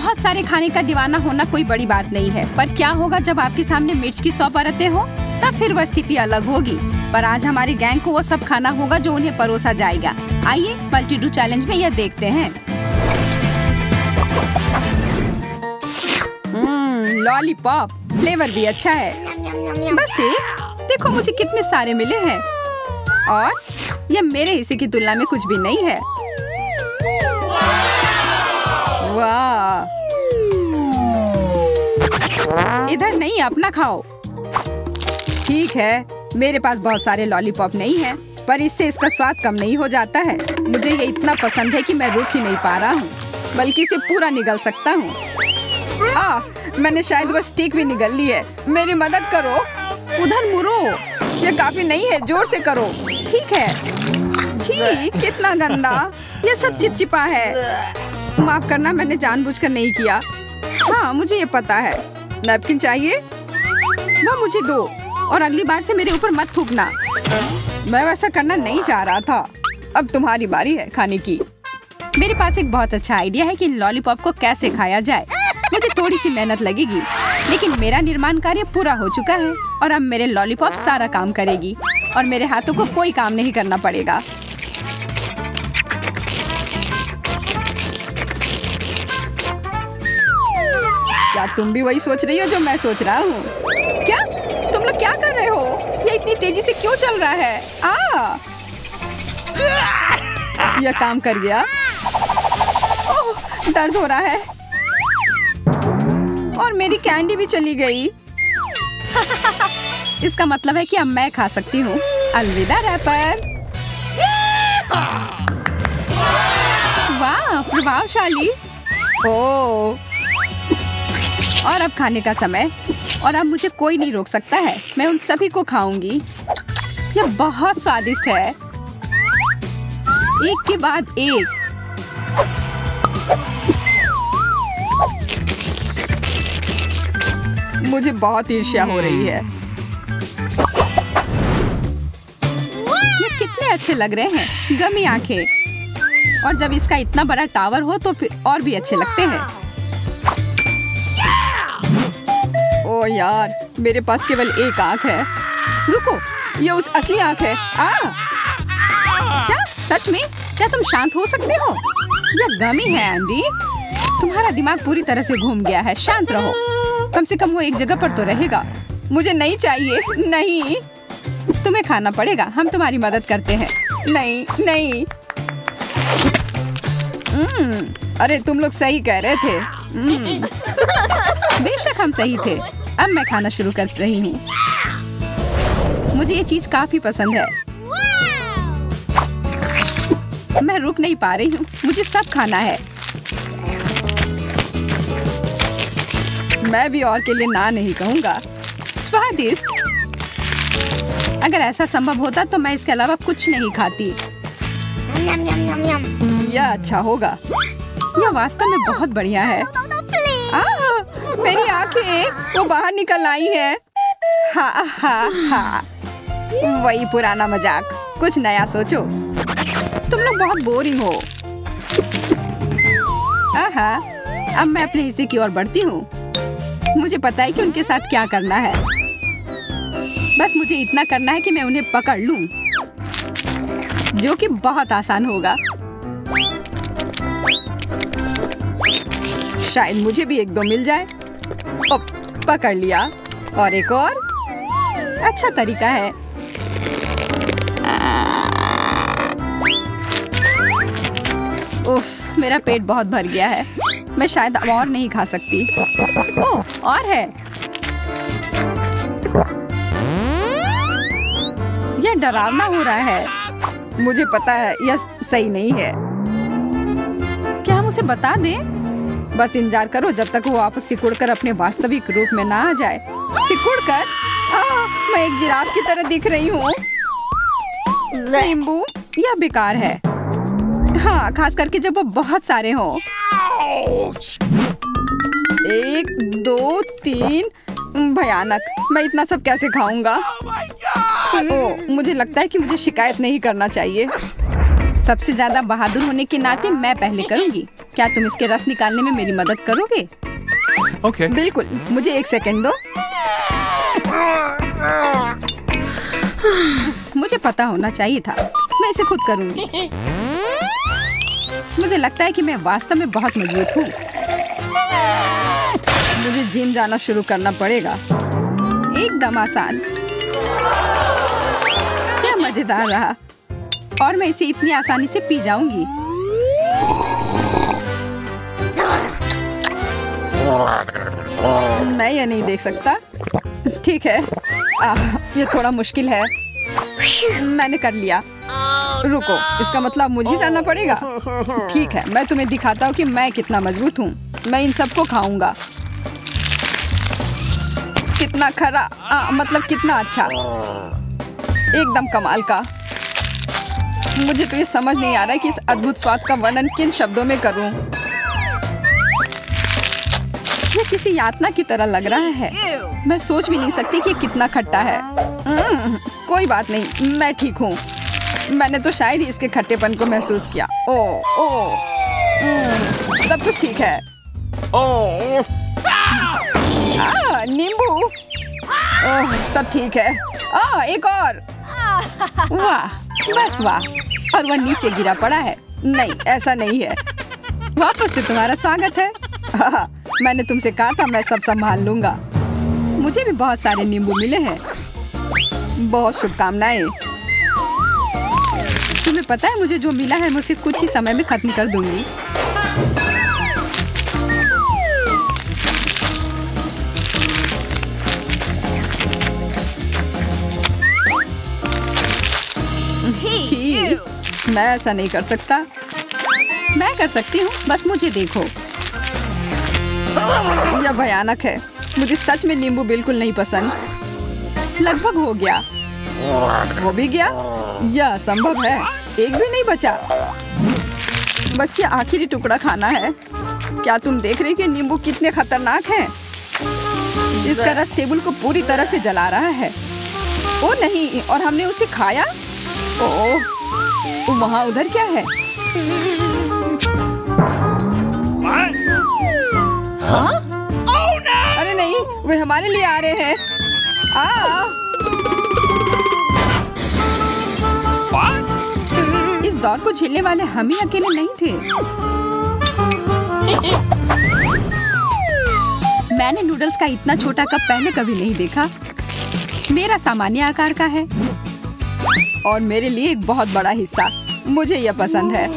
बहुत सारे खाने का दीवाना होना कोई बड़ी बात नहीं है, पर क्या होगा जब आपके सामने मिर्च की 100 परतें हो, तब फिर वह स्थिति अलग होगी। पर आज हमारी गैंग को वो सब खाना होगा जो उन्हें परोसा जाएगा। आइए मल्टी डू चैलेंज में यह देखते हैं। लॉलीपॉप फ्लेवर भी अच्छा है। बस एक देखो मुझे कितने सारे मिले हैं और यह मेरे हिस्से की तुलना में कुछ भी नहीं है। वाह! इधर नहीं, अपना खाओ। ठीक है, मेरे पास बहुत सारे लॉलीपॉप नहीं है, पर इससे इसका स्वाद कम नहीं हो जाता है। मुझे ये इतना पसंद है कि मैं रुक ही नहीं पा रहा हूँ, बल्कि इसे पूरा निगल सकता हूँ। मैंने शायद वह स्टिक भी निगल ली है। मेरी मदद करो। उधर मुड़ो। ये काफी नहीं है, जोर से करो। ठीक है। छी, कितना गंदा। ये सब चिपचिपा है। माफ करना, मैंने जानबूझकर नहीं किया। हाँ, मुझे ये पता है। नैपकिन चाहिए? वो मुझे दो और अगली बार से मेरे ऊपर मत थूकना। मैं वैसा करना नहीं चाह रहा था। अब तुम्हारी बारी है खाने की। मेरे पास एक बहुत अच्छा आइडिया है कि लॉलीपॉप को कैसे खाया जाए। मुझे थोड़ी सी मेहनत लगेगी, लेकिन मेरा निर्माण कार्य पूरा हो चुका है और अब मेरे लॉलीपॉप सारा काम करेगी और मेरे हाथों को कोई काम नहीं करना पड़ेगा। क्या तुम भी वही सोच रही हो जो मैं सोच रहा हूँ? क्या तुम लोग क्या कर रहे हो? ये इतनी तेजी से क्यों चल रहा है? यह काम कर गया। ओह, दर्द हो रहा है और मेरी कैंडी भी चली गई। इसका मतलब है कि अब मैं खा सकती हूँ। अलविदा रैपर। वाह, प्रभावशाली। ओह, और अब खाने का समय और अब मुझे कोई नहीं रोक सकता है। मैं उन सभी को खाऊंगी। यह बहुत स्वादिष्ट है, एक के बाद एक। मुझे बहुत ईर्ष्या हो रही है। ये कितने अच्छे लग रहे हैं, गमी आंखें। और जब इसका इतना बड़ा टावर हो तो फिर और भी अच्छे लगते हैं। ओ यार, मेरे पास केवल एक आंख है। रुको, ये उस असली आंख है। क्या सच में? क्या तुम शांत हो सकते हो? यह गमी है एंडी। तुम्हारा दिमाग पूरी तरह से घूम गया है। शांत रहो। कम से कम वो एक जगह पर तो रहेगा। मुझे नहीं चाहिए। नहीं, तुम्हें खाना पड़ेगा। हम तुम्हारी मदद करते हैं। नहीं नहीं। अरे तुम लोग सही कह रहे थे। बेशक हम सही थे। अब मैं खाना शुरू कर रही हूँ। मुझे ये चीज काफी पसंद है। मैं रुक नहीं पा रही हूँ। मुझे सब खाना है। मैं भी और के लिए ना नहीं कहूँगा। स्वादिष्ट। अगर ऐसा संभव होता तो मैं इसके अलावा कुछ नहीं खाती। यह अच्छा होगा। यह वास्तव में बहुत बढ़िया है। मेरी आंखें वो बाहर निकल आई है। हा हा हा। वही पुराना मजाक। कुछ नया सोचो। तुम लोग बहुत बोरिंग हो। आहा, अब मैं अपने हिस्से की ओर बढ़ती हूँ। मुझे पता है कि उनके साथ क्या करना है। बस मुझे इतना करना है कि मैं उन्हें पकड़ लूं, जो कि बहुत आसान होगा। शायद मुझे भी एक दो मिल जाए। पकड़ लिया। और एक और। अच्छा तरीका है। उफ, मेरा पेट बहुत भर गया है। मैं शायद अब और नहीं खा सकती। ओह, और है। यह डरावना हो रहा है। मुझे पता है यह सही नहीं है। क्या हम उसे बता दें? बस इंतजार करो जब तक वो वापस सिकुड़कर अपने वास्तविक रूप में ना आ जाए। सिकुड़कर? मैं एक जिराफ की तरह दिख रही हूँ। नींबू, यह बेकार है। हाँ, खास करके जब वो बहुत सारे हों। 1 2 3। भयानक। मैं इतना सब कैसे खाऊंगा? ओह, मुझे लगता है कि मुझे शिकायत नहीं करना चाहिए। सबसे ज्यादा बहादुर होने के नाते मैं पहले करूंगी। क्या तुम इसके रस निकालने में मेरी मदद करोगे? ओके। बिल्कुल, मुझे 1 सेकंड दो। मुझे पता होना चाहिए था, मैं इसे खुद करूंगी। मुझे लगता है कि मैं वास्तव में बहुत मजबूत हूँ। मुझे जिम जाना शुरू करना पड़ेगा। एकदम आसान। क्या मजेदार रहा। और मैं इसे इतनी आसानी से पी जाऊंगी। मैं ये नहीं देख सकता। ठीक है, ये थोड़ा मुश्किल है। मैंने कर लिया। रुको, इसका मतलब मुझे जाना पड़ेगा। ठीक है, मैं तुम्हें दिखाता हूँ कि मैं कितना मजबूत हूँ। मैं इन सबको खाऊंगा। कितना खरा, मतलब कितना अच्छा। एकदम कमाल का। मुझे तो ये समझ नहीं आ रहा है कि इस अद्भुत स्वाद का वर्णन किन शब्दों में करूं। ये किसी यातना की तरह लग रहा है। मैं सोच भी नहीं सकती कि कितना खट्टा है। कोई बात नहीं, मैं ठीक हूँ। मैंने तो शायद ही इसके खट्टेपन को महसूस किया। ओ, सब कुछ ठीक है। नींबू। ओह, सब ठीक है। एक और। वाह, बस वाह। और वह नीचे गिरा पड़ा है। नहीं, ऐसा नहीं है। वापस से तुम्हारा स्वागत है। मैंने तुमसे कहा था मैं सब संभाल लूंगा। मुझे भी बहुत सारे नींबू मिले हैं। बहुत शुभकामनाएं। तुम्हें पता है मुझे जो मिला है मैं उसे कुछ ही समय में खत्म कर दूंगी। मैं ऐसा नहीं कर सकता। मैं कर सकती हूँ, बस मुझे देखो। यह भयानक है। मुझे सच में नींबू बिल्कुल नहीं पसंद। लगभग हो गया। वो भी गया। यह संभव है। एक भी नहीं बचा। बस ये आखिरी टुकड़ा खाना है। क्या तुम देख रहे हो कि नींबू कितने खतरनाक हैं? इसका रस टेबल को पूरी तरह से जला रहा है। ओ नहीं, और हमने उसे खाया। ओह, वहाँ उधर क्या है? हाँ? अरे नहीं, वे हमारे लिए आ रहे हैं। इस दौर को झेलने वाले हम ही अकेले नहीं थे। मैंने नूडल्स का इतना छोटा कप पहले कभी नहीं देखा। मेरा सामान्य आकार का है और मेरे लिए एक बहुत बड़ा हिस्सा। मुझे यह पसंद है।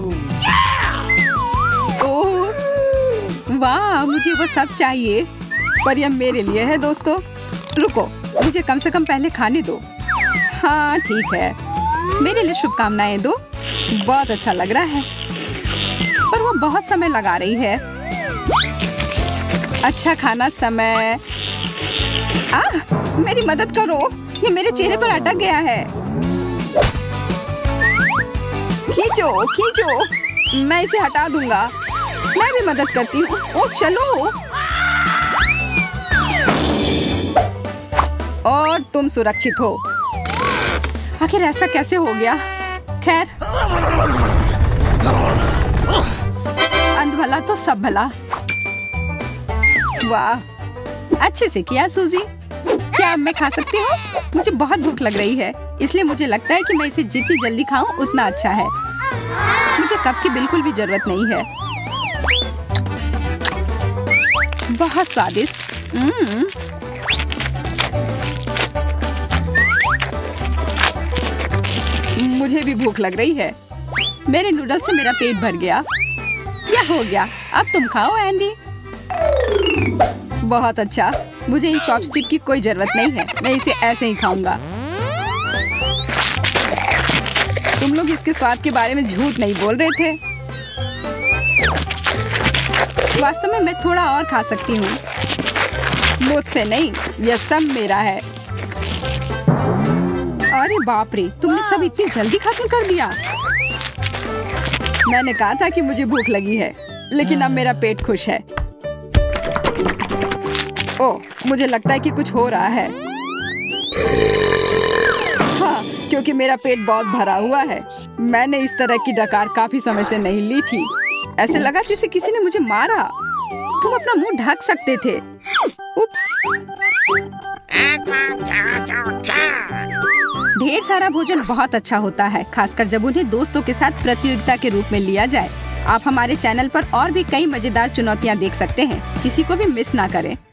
ओह, वाह, मुझे वो सब चाहिए, पर यह मेरे लिए है। दोस्तों, रुको, मुझे कम से कम पहले खाने दो। हाँ, ठीक है। मेरे लिए शुभकामनाएं दो। बहुत अच्छा लग रहा है, पर वो बहुत समय लगा रही है। अच्छा खाना समय। मेरी मदद करो, ये मेरे चेहरे पर अटक गया है। खींचो, खींचो। मैं इसे हटा दूंगा। मैं भी मदद करती हूँ। ओह, चलो। और तुम सुरक्षित हो। आखिर ऐसा कैसे हो गया? खैर, अंत भला तो सब भला। वाह, अच्छे से किया सूजी। क्या अब मैं खा सकती हूँ? मुझे बहुत भूख लग रही है, इसलिए मुझे लगता है कि मैं इसे जितनी जल्दी खाऊं उतना अच्छा है। मुझे कप की बिल्कुल भी जरूरत नहीं है। बहुत स्वादिष्ट। मुझे भी भूख लग रही है। मेरे नूडल्स से मेरा पेट भर गया। क्या हो गया? अब तुम खाओ एंडी। बहुत अच्छा। मुझे इन चॉपस्टिक की कोई जरूरत नहीं है। मैं इसे ऐसे ही खाऊंगा। तुम लोग इसके स्वाद के बारे में झूठ नहीं बोल रहे थे। वास्तव में मैं थोड़ा और खा सकती हूँ। मुझसे नहीं, यह सब मेरा है। अरे बाप रे, तुमने सब इतनी जल्दी खत्म कर दिया। मैंने कहा था कि मुझे भूख लगी है, लेकिन अब मेरा पेट खुश है। ओह, मुझे लगता है कि कुछ हो रहा है। हाँ, क्योंकि मेरा पेट बहुत भरा हुआ है। मैंने इस तरह की डकार काफी समय से नहीं ली थी। ऐसे लगा जैसे किसी ने मुझे मारा। तुम अपना मुंह ढक सकते थे। उप्स। ढेर सारा भोजन बहुत अच्छा होता है, खासकर जब उन्हें दोस्तों के साथ प्रतियोगिता के रूप में लिया जाए। आप हमारे चैनल पर और भी कई मजेदार चुनौतियाँ देख सकते हैं। किसी को भी मिस ना करें।